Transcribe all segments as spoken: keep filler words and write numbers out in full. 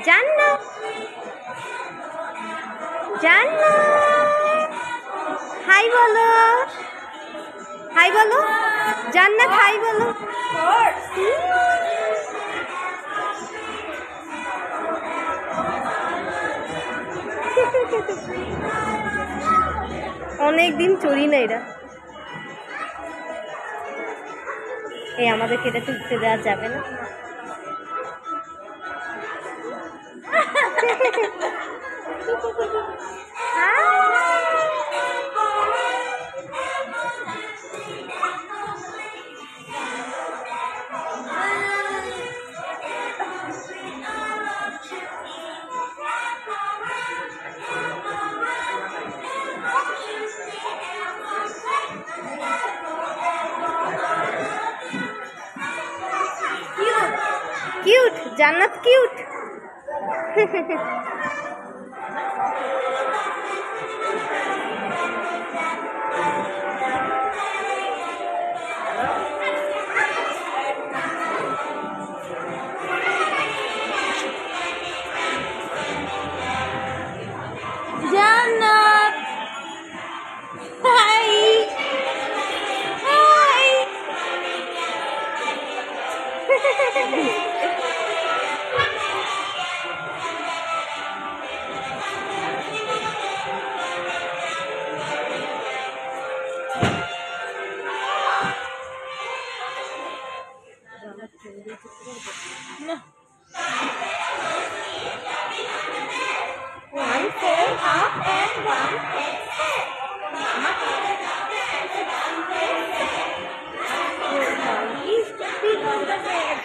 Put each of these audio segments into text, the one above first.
জান্নাত জান্নাত হাই বলো হাই বলো জান্নাত হাই বলো অনেক দিন চড়ি না এরা এই আমাদেরকে এটা তুলতে দেওয়া যাবে না cute Jannat cute Jannat hi hi One fold up and one exhale. Monkey jumping on the bed.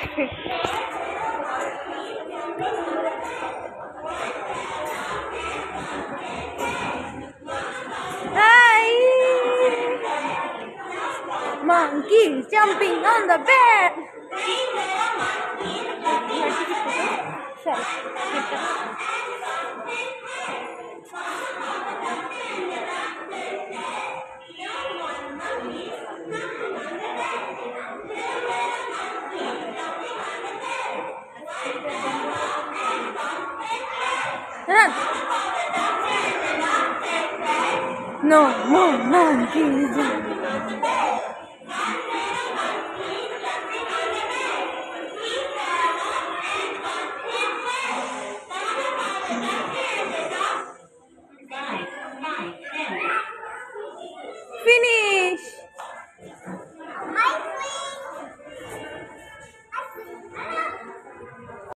Hi. Monkey jumping on the bed. Sorry. No more monkeys.